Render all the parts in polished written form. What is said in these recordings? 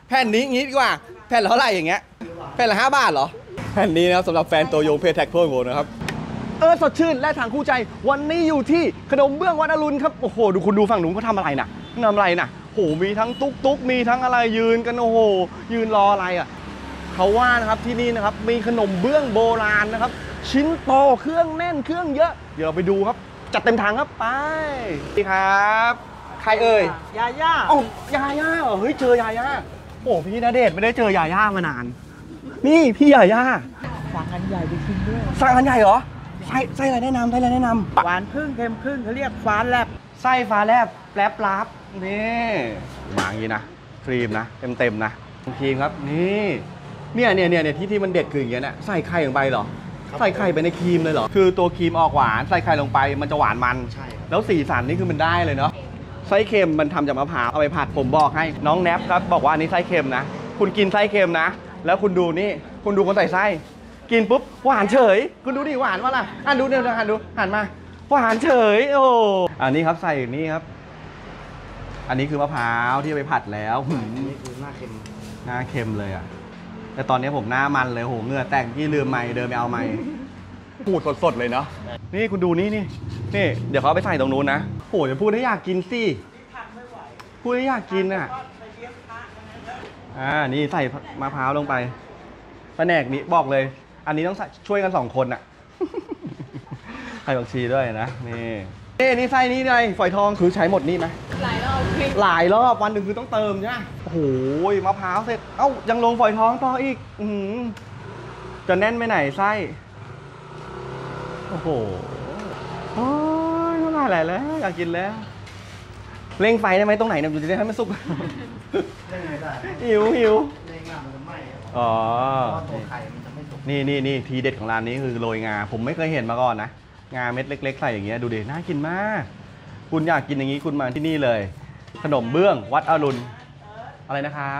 แผ่นนี้งี้ดีกว่าแผ่นละเท่าไหร่อย่างเงี้ยแผ่นละ5 บาทเหรอแผ่นนี้นะครับสำหรับแฟนตัวยงเพจแท็กเพิ่มโหนะครับสดชื่นและทางคู่ใจวันนี้อยู่ที่ขนมเบื้องวัดอรุณครับโอ้โหดูคุณดูฝั่งหนุ่มเขาทำอะไรน่ะทำอะไรน่ะโหมีทั้งตุ๊กมีทั้งอะไรยืนกันโอ้โหยืนรออะไรอ่ะเขาว่านะครับที่นี่นะครับมีขนมเบื้องโบราณนะครับชิ้นโตเครื่องแน่นเครื่องเยอะเดี๋ยวเราไปดูครับจัดเต็มถังครับไปดีครับใครเอ่ยยาย่าอ๋อยาย่าเหรอเฮ้ยเจอยาย่าโอ้พี่ณเดชน์ไม่ได้เจอยาย่ามานานนี่พี่ยาย่าสั่งอันใหญ่ไปชิมด้วยสั่งอันใหญ่เหรอไส้อะไรแนะนำหวานครึ่งเค็มครึ่งเขาเรียกฟ้าแลบไส้ฟ้าแลบแป๊บลับนี่มาอย่างนี้นะครีมนะเต็มนะครีมครับนี่เนี่ยที่มันเด็ดคืออย่างเงี้ยนะใส่ไข่ลงไปเหรอใส่ไข่ไปในครีมเลยเหรอคือตัวครีมออกหวานใส่ไข่ลงไปมันจะหวานมันใช่แล้วสีสันนี่คือมันได้เลยเนาะไส้เค็มมันทำจากมะพร้าวเอาไปผัดผมบอกให้น้องแนบครับบอกว่าอันนี้ไส้เค็มนะคุณกินไส้เค็มนะแล้วคุณดูนี่คุณดูคนใส่ไส้กินปุ๊บหวานเฉยคุณดูดิหวานวะล่ะดูเดี๋ยวหันมาหวานเฉยโอ้อันนี้ครับใส่นี่ครับอันนี้คือมะพร้าวที่ไปผัดแล้วนี่คือหน้าเค็มเลยอ่ะแต่ตอนนี้ผมหน้ามันเลยโหเหงื่อแตกที่ลืมไม้เดินไปเอาไม้พูดสดเลยเนาะนี่คุณดูนี่เดี๋ยวเขาไปใส่ตรงนู้นนะโหเดี๋ยวพูดให้อยากกินสิพูดให้อยากกินอ่ะนี่ใส่มะพร้าวลงไปแผนกนี้บอกเลยอันนี้ต้องช่วยกัน2 คนอ่ะใส่ผักชีด้วยนะนี่ไส้นี้เลยฝอยทองคือใช้หมดนี่ไหมหลายรอบวันหนึ่งคือต้องเติมใช่ไหมโอ้โหมะพร้าวเสร็จยังลงฝอยทองต่ออีกจะแน่นไปไหนไส้โอ้โหน้ำลายไหลแล้วอยากกินแล้วเร่งไฟได้ไหมตรงไหนเนี่ยจะได้ให้มันสุกเร่งไม่ได้หิวเร่งมันจะไหม้ตัวไข่มันจะไม่สุกนี่ทีเด็ดของร้านนี้คือโรยงาผมไม่เคยเห็นมาก่อนนะงาเม็ดเล็กๆใส่อย่างเงี้ยดูดิน่ากินมากคุณอยากกินอย่างนี้คุณมาที่นี่เลยขนมเบื้องวัดอรุณอะไรนะครับ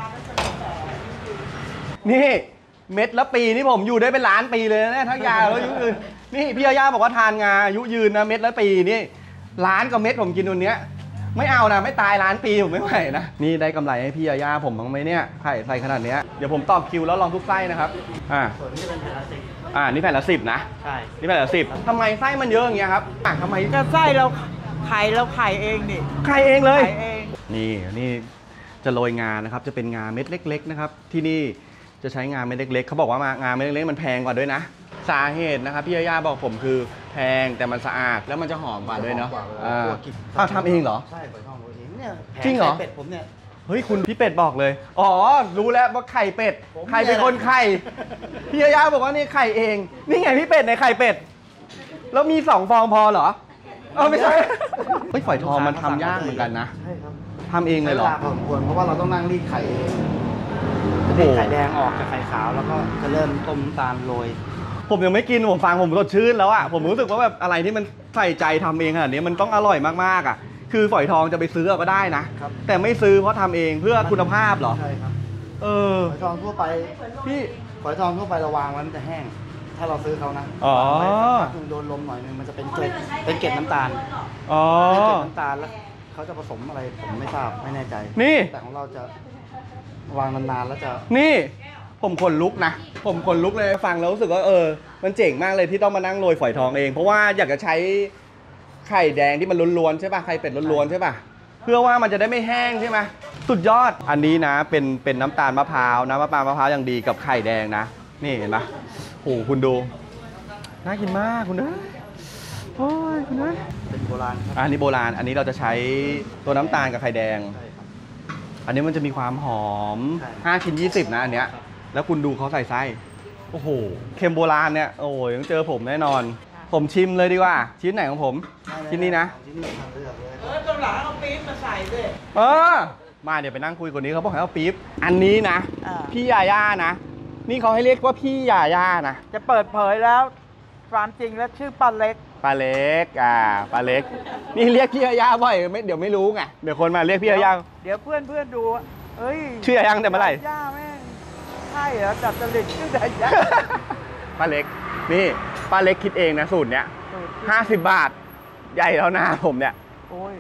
นี่เม็ดละปีนี่ผมอยู่ได้เป็นล้านปีเลยนะทั้งยาแล้วยุยืนนี่พี่ย่าบอกว่าทานงาอายุยืนนะเม็ดละปีนี่ล้านกว่าเม็ดผมกินตัวเนี้ยไม่เอานะไม่ตายล้านปีผมไม่ไหวนะนี่ได้กำไรให้พี่ย่าผมบ้างไหมเนี่ยไข่ใส่ขนาดเนี้ยเดี๋ยวผมต่อคิวแล้วลองทุกไส้นะครับส่วนนี้เป็นแผ่นละ10 นี่แผ่นละ10นะใช่นี่แผ่นละ10ทำไมไส้มันเยอะอย่างเงี้ยครับทำไมก็ไส้เราไข่เองนี่ไข่เองเลยนี่จะโรยงานะครับจะเป็นงาเม็ดเล็กๆนะครับที่นี่จะใช้งาเม็ดเล็กๆเขาบอกว่างาเม็ดเล็กๆมันแพงกว่าด้วยนะสาเหตุนะครับพี่ย่าบอกผมคือแพงแต่มันสะอาดแล้วมันจะหอมกว่าด้วยเนาะทำเองเหรอใช่ผมทำเองเนี่ยจริงเหรอเป็ดผมเนี่ยเฮ้ยคุณพี่เป็ดบอกเลยรู้แล้วว่าไข่เป็ดใครเป็นคนไข่พี่ย่าบอกว่านี่ไข่เองนี่ไงพี่เป็ดในไข่เป็ดแล้วมี2 ฟองพอเหรอไม่ใช่เฮ้ยฝอยทองมันทำยากเหมือนกันนะใช่ครับทำเองเลยเหรอพอสมควรเพราะว่าเราต้องนั่งรีดไข่เองไข่แดงออกจากไข่ขาวแล้วก็จะเริ่มต้มตาลโรยผมยังไม่กินผมฟังผมสดชื่นแล้วอ่ะผมรู้สึกว่าแบบอะไรที่มันใส่ใจทำเองขนาดนี้มันต้องอร่อยมากๆอ่ะคือฝอยทองจะไปซื้อก็ได้นะแต่ไม่ซื้อเพราะทำเองเพื่อคุณภาพเหรอใช่ครับฝอยทองทั่วไปพี่ฝอยทองทั่วไปเราวางไว้มันจะแห้งถ้าเราซื้อเขานะโดนลมหน่อยนึงมันจะเป็นเกล็ดน้ำตาลเป็นเกล็ดน้ำตาลแล้วเขาจะผสมอะไรผมไม่ทราบไม่แน่ใจแต่ของเราจะวางนานๆแล้วจะนี่ผมขนลุกนะผมขนลุกเลยฟังแล้วรู้สึกว่ามันเจ๋งมากเลยที่ต้องมานั่งโรยฝอยทองเองเพราะว่าอยากจะใช้ไข่แดงที่มันล้วนๆใช่ป่ะไข่เป็ดล้วนๆใช่ป่ะเพื่อว่ามันจะได้ไม่แห้งใช่ไหมสุดยอดอันนี้นะเป็นน้ำตาลมะพร้าวมะพร้าวอย่างดีกับไข่แดงนะนี่เห็นไหมโอ้คุณดูน่ากินมากคุณนะโอ้ยคุณนะเป็นโบราณอันนี้โบราณอันนี้เราจะใช้ตัวน้ำตาลกับไข่แดงอันนี้มันจะมีความหอม5 ชิ้น 20นะอันเนี้ยแล้วคุณดูเขาใส่ไส้โอ้โหเค็มโบราณเนี่ยโอ้ยยังเจอผมแน่นอนผมชิมเลยดีกว่าชิ้นไหนของผมชิ้นนี้นะชิ้นนี้ทำเลือกเลยตรงหลังเอาปี๊บมาใส่ด้วยมาเดี๋ยวไปนั่งคุยคนนี้เขาบอกให้เอาปี๊บอันนี้นะพี่ยาย่านะนี่เขาให้เรียกว่าพี่ยาย่านะจะเปิดเผยแล้วความจริงแล้วชื่อป้าเล็กป้าเล็กนี่เรียกพี่ยาย่าบ่อยเดี๋ยวไม่รู้ไงเดี๋ยวคนมาเรียกพี่ยาย่าเดี๋ยวเพื่อนดูชื่อยาย่าแต่เมื่อไหร่ย่าแม่ใช่เหรอจับจริตชื่อแต่ย่าป้าเล็กนี่ป้าเล็กคิดเองนะสูตรเนี้ย50 บาทใหญ่แล้วนะผมเนี่ย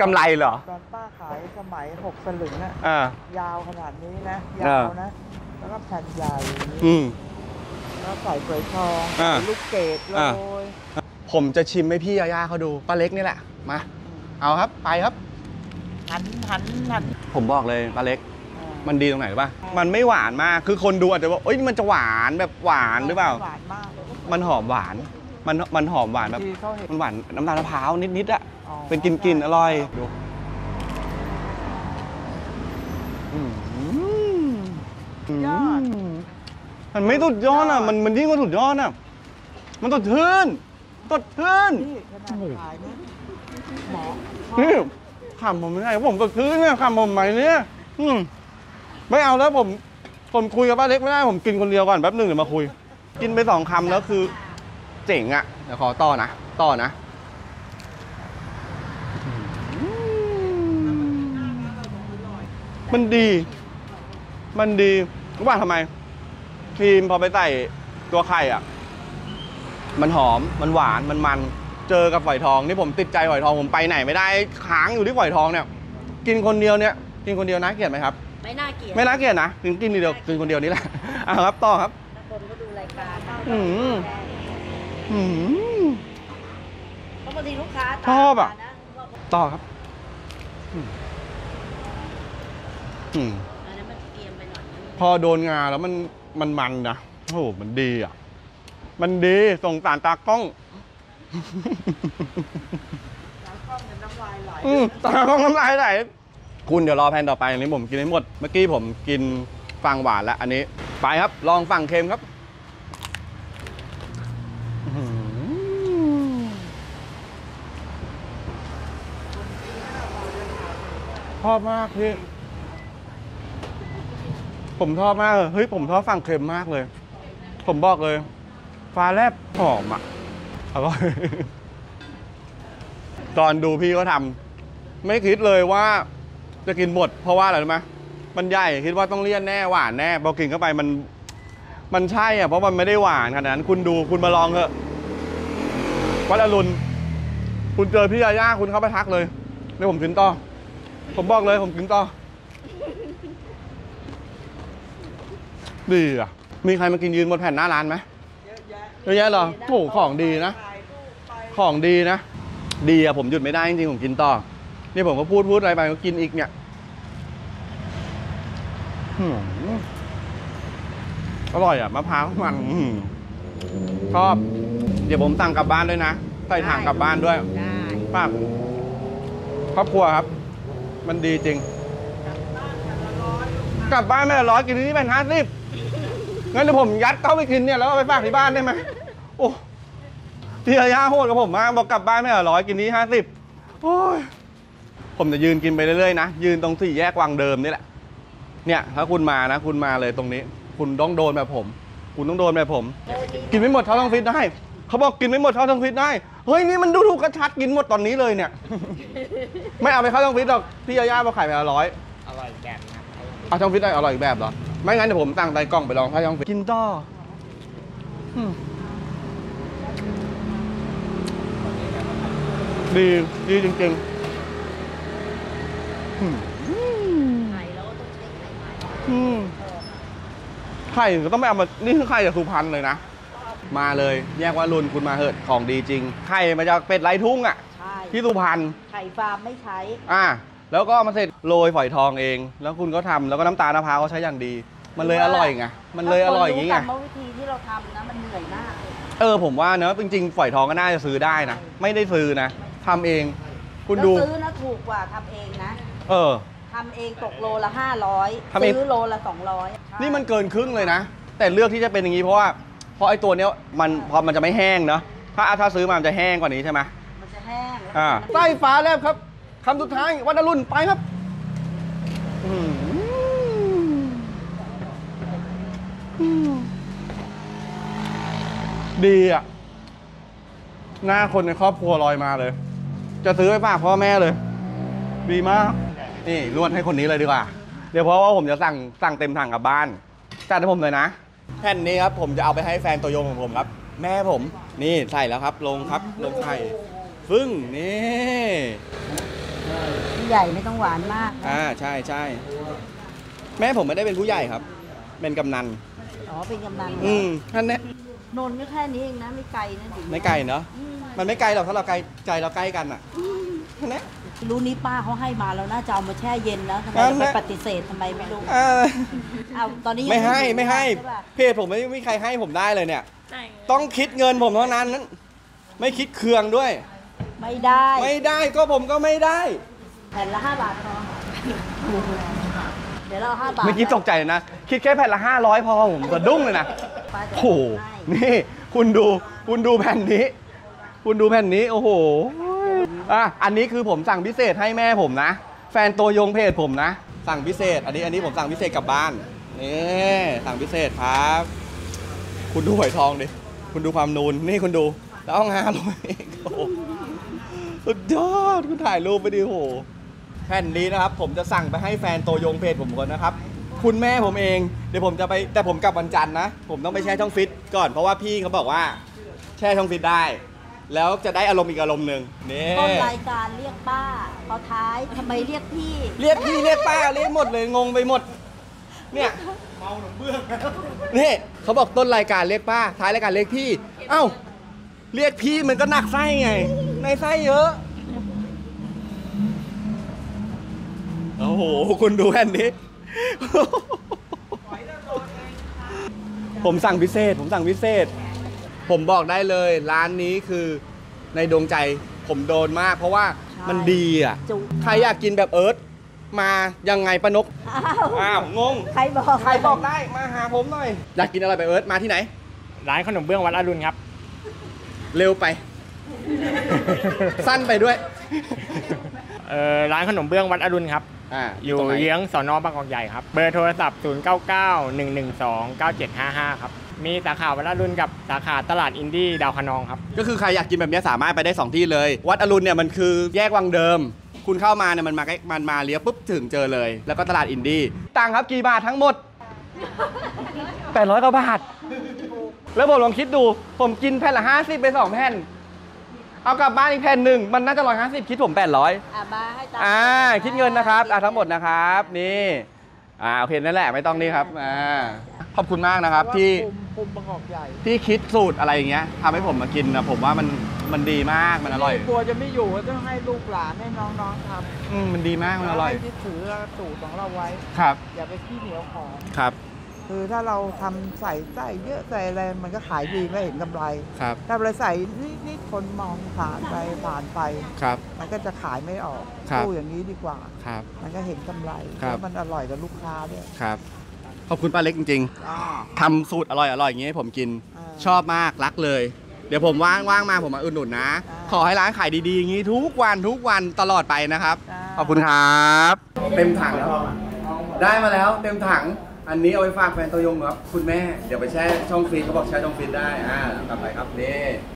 กำไรเหรอตอนป้าขายสมัย6 สลึงอะอ่ายาวขนาดนี้นะยาวนะแล้วก็แผ่นใหญ่อืมแล้วใส่ฝอยทองอ่าใส่ลูกเกดโรอ่ายผมจะชิมให้พี่ย่าเขาดูป้าเล็กนี่แหละมาเอาครับไปครับหันผมบอกเลยป้าเล็กอ่ามันดีตรงไหนรู้ป่ะมันไม่หวานมากคือคนดูอาจจะว่าเอ้ยมันจะหวานแบบหวานหรือเปล่าหวานมากมันหอมหวานมันหอมหวานแบบที่เขาเห็นมันหวานน้ำตาลมะพร้าวนิดๆอะอ๋อเป็นกลิ่นอร่อยดูอืมยอดมันไม่สุดยอดอ่ะมันยิ่งกว่าสุดยอดอ่ะมันสดชื่นสดชื่นนี่ขนาดขายนะหมอนี่ขำผมไม่ได้ผมสดชื่นเนี่ยขำผมไหมเนี่ยไม่เอาแล้วผมคุยกับป้าเล็กไม่ได้ผมกินคนเดียวก่อนแป๊บหนึงเดี๋ยวมาคุย กินไป2 คำแล้วคือ เจ๋งอ่ะเดี๋ยวขอต่อนะมันดีรู้ป่ะทำไมครีมพอไปใส่ตัวไข่อ่ะมันหอมมันหวานมันเจอกับฝอยทองนี่ผมติดใจฝอยทองผมไปไหนไม่ได้ค้างอยู่ที่ฝอยทองเนี่ยกินคนเดียวน่าเกลียดไหมครับไม่น่าเกลียดไม่น่าเกลียดนะกินคนเดียวนี่แหละอ่ะครับต่อครับคนก็ดูรายการอืมเพราะบางทีลูกค้าชอบอะนะต่อครับอืมอันนั้นมันเกรียมไปหน่อยนึงพอโดนงาแล้วมันนะโอ้โหมันดีอ่ะมันดีส่งสารตากล้องแล้วก็เงินน้ำลายไหลตากล้องน้ำลายไหลคุณเดี๋ยวรอแผ่นต่อไปอันนี้ผมกินให้หมดเมื่อกี้ผมกินฝั่งหวานแล้วอันนี้ไปครับลองฝั่งเค็มครับอื้อหือชอบมากพี่ผมชอบมากเลยเฮ้ยผมชอบฝั่งเค็มมากเลย ผมบอกเลยฟ้าแลบหอมอ่ะอร่อย ตอนดูพี่ก็ทำไม่คิดเลยว่าจะกินหมดเพราะว่าอะไรรู้ไหมมันใหญ่คิดว่าต้องเลี่ยนแน่หวานแน่พอกินเข้าไปมันใช่อ่ะเพราะมันไม่ได้หวานขนาดนั้นคุณดูคุณมาลองเถอะวัดอรุณคุณเจอพี่ยาย่าคุณเข้าไปทักเลยเดี๋ยวผมกินต่อผมบอกเลยผมกินต่อดีอ่ะมีใครมากินยืนบนแผ่นหน้าร้านไหมเยอะแยะเหรอโอ้โหของดีนะของดีนะดีอะผมหยุดไม่ได้จริงๆผมกินต่อนี่ผมก็พูดอะไรไปก็กินอีกเนี่ยอร่อยอะมะพร้าวมันชอบเดี๋ยวผมสั่งกลับบ้านด้วยนะใส่ถังกลับบ้านด้วยได้ป้าครอบครัวครับ มันดีจริงกลับบ้านไม่ละ100กินที่นี่เป็น50งั้นเดี๋ยวผมยัดเข้าไปกินเนี่ยแล้วเอาไปฝากที่บ้านได้ไหมโอ้พี่ยาย่าโหดกับผมมากบอกกลับบ้านไม่ละ100กินนี้50โอ้ยผมจะยืนกินไปเรื่อยๆนะยืนตรง4 แยกวังเดิมนี่แหละเนี่ยถ้าคุณมานะคุณมาเลยตรงนี้ คุณต้องโดนแบบผมคุณต้องโดนแบบผม กินไม่หมดเท่าทั้งฟิตได้เขาบอกกินไม่หมดเท่าทั้งฟิตได้เฮ้ยนี่มันดูถูกกระชัดกินหมดตอนนี้เลยเนี่ย ไม่เอาไปเข้าทั้งฟิตหรอกพี่ยาย่าบอกขายไปละ100 อร่อยแบบนะเอาทั้งฟิตได้อร่อยอีกแบบเหรอไม่งั้นเดี๋ยวผมตั้งใส่กล่องไปลองถ้าทั้งฟิตกินต่อดีจริงๆไข่แล้วก็ต้องใช้ไข่ใหม่ไข่ก็ต้องไปเอามานี่คือไข่จากสุพรรณเลยนะมาเลยแยกว่ารุ่นคุณมาเหอะของดีจริงไข่มาจากเป็ดไร้ทุ่งอ่ะใช่ที่สุพรรณไข่ฟาร์มไม่ใช้แล้วก็มาเสร็จโรยฝอยทองเอง แล้วคุณก็ทำแล้วก็น้ำตาลมะพร้าวเขาใช้อย่างดี มันเลยอร่อยไงมันเลยอร่อยอย่างงี้ไงกรรมวิธีที่เราทำนะมันเหนื่อยมากเลยผมว่าเนอะจริงๆฝอยทองก็น่าจะซื้อได้นะไม่ได้ซื้อนะทำเอง คุณดูแล้วซื้อนะถูกกว่าทำเองนะ ทำเองตกโลละทำเอง 500ซื้อโลละ200 นี่มันเกินครึ่งเลยนะ แต่เลือกที่จะเป็นอย่างนี้เพราะไอ้ตัวเนี้ยพอมันจะไม่แห้งเนาะถ้าซื้อมามันจะแห้งกว่านี้ใช่ไหมมันจะแห้งแล้วไส้ฟ้าแลบครับคำสุดท้ายวัดอรุณไปครับดีอ่ะหน้าคนในครอบครัวลอยมาเลย จะซื้อไปฝากพ่อแม่เลย ดีมากนี่รวดให้คนนี้เลยดีกว่าเดี๋ยวเพราะว่าผมจะสั่งเต็มถังกลับบ้านจัดให้ผมเลยนะแผ่นนี้ครับผมจะเอาไปให้แฟนตัวยงของผมครับ แม่ผมนี่ใส่แล้วครับลงครับลงไข่ฟึ่งนี่ผู้ใหญ่ไม่ต้องหวานมากใช่ใช่แม่ผมไม่ได้เป็นผู้ใหญ่ครับ เป็นกำนันอ๋อเป็นกำนันนั่นแหละนนท์ก็แค่นี้เองนะไม่ไกลนะถึงไม่ไกลเนาะมันไม่ไกลหรอกถ้าเราไกลใจเราใกล้กันอ่ะนั่นแหละรู้นี้ป้าเขาให้มาแล้วน่าจะเอามาแช่เย็นแล้วทำไมนั่นแหไปละปฏิเสธทำไมไม่รู้เออเอาตอนนี้ยังไม่ให้ถึงไม่ให้ใช่ปะเพจผมไม่มีใครให้ผมได้เลยเนี่ย ต้องคิดเงินผมเท่านั้นไม่คิดเครื่องด้วยไม่ได้ไม่ได้ก็ผมก็ไม่ได้แผ่นละ5 บาทพอเดี๋ยวเราเอา5 บาทเมื่อกี้ตกใจเลยนะ คิดแค่แผ่นละ500พอผมสะดุ้งเลยนะป้าจะโอ้โหให้นี่คุณดูแผ่นนี้ คุณดูแผ่นนี้โอ้โหอันนี้คือผมสั่งพิเศษให้แม่ผมนะ แฟนตัวยงเพจผมนะ สั่งพิเศษ อันนี้ผมสั่งพิเศษกลับบ้านนี่สั่งพิเศษครับ คุณดูหอยทองดิคุณดูความนูนนี่คุณดูแล้วเอางาลงเองโอ้โหสุดยอดคุณถ่ายรูปไปดิโอ้โหแผ่นนี้นะครับ ผมจะสั่งไปให้แฟนตัวยงเพจผมก่อนนะครับ คุณแม่ผมเองเดี๋ยวผมจะไปแต่ผมกลับวันจันทร์นะผมต้องไปแช่ช่องฟิตก่อนเพราะว่าพี่เขาบอกว่าแช่ช่องฟิตได้ แล้วจะได้อารมณ์อีกอารมณ์หนึ่งนี่ต้นรายการเรียกป้าพอท้ายทำไมเรียกพี่เรียกพี่เรียกป้าเรียกหมดเลยงงไปหมดเนี่ยเมาหนมเบื้องนี่เขาบอกต้นรายการเรียกป้าท้ายรายการเรียกพี่เอ้าเรียกพี่มันก็หนักไส้ไงในไส้เยอะโอ้โหคุณดูแผ่นนี้ ผมสั่งพิเศษผมบอกได้เลยร้านนี้คือในดวงใจผมโดนมากเพราะว่ามันดีอ่ะจุใครอยากกินแบบเอิร์ธมายังไงปะนกอ้าวงงใครบอกใครบอกได้มาหาผมหน่อยอยากกินอะไรแบบเอิร์ธมาที่ไหนร้านขนมเบื้องวัดอรุณครับเร็วไป สั้นไปด้วยร้านขนมเบื้องวัดอรุณครับ อยู่ตรงไหนเยื้องสน.บางกอกใหญ่ครับ เบอร์โทรศัพท์ 0991129755 ครับ มีสาขาวัดอรุณกับสาขาตลาดอินดี้ดาวคะนองครับก็คือใครอยากกินแบบนี้สามารถไปได้ 2 ที่เลย วัดอรุณเนี่ยมันคือแยกวังเดิม คุณเข้ามาเนี่ยมันมาเลี้ยวปุ๊บถึงเจอเลย แล้วก็ตลาดอินดี้ตังค์ครับกี่บาททั้งหมด 800 กว่าบาท แล้วผมลองคิดดูผมกินแผ่นละ50ไป2แผ่นเอากลับบ้านอีกแผ่นหนึ่งมันน่าจะ150คิดผม800 มาให้ตาคิดเงินนะครับทั้งหมดนะครับนี่โอเคนั่นแหละไม่ต้องนี่ครับขอบคุณมากนะครับที่ภูมิบางกอกใหญ่ที่คิดสูตรอะไรอย่างเงี้ยทำให้ผมมากินนะผมว่ามันดีมากมันอร่อยกลัวจะไม่อยู่ก็ต้องให้ลูกหลานให้น้องๆทำมันดีมากมันอร่อยให้ยึดถือสูตรของเราไว้ครับอย่าไปขี้เหนียวของครับคือถ้าเราทำใส่ไส้เยอะใส่อะไรมันก็ขายดีไม่เห็นกำไรครับถ้าเราใส่นิดคนมองผ่านไปครับมันก็จะขายไม่ออกครับสู้อย่างนี้ดีกว่าครับมันก็เห็นกำไรครับแล้วมันอร่อยกับลูกค้าด้วยครับขอบคุณป้าเล็กจริงๆทำสูตรอร่อยอย่างงี้ให้ผมกินอ่าชอบมากรักเลย เดี๋ยวผมว่างมาผมมาอุดหนุนนะอ่าขอให้ร้านขายดีๆอย่างงี้ทุกวันตลอดไปนะครับจ้าขอบคุณครับเต็มถังแล้วได้มาแล้วเต็มถังอันนี้เอาไปฝากแฟนตัวยงครับคุณแม่เดี๋ยวไปแช่ช่องฟรีซเขาบอกแช่ช่องฟรีซได้กลับไปครับนี่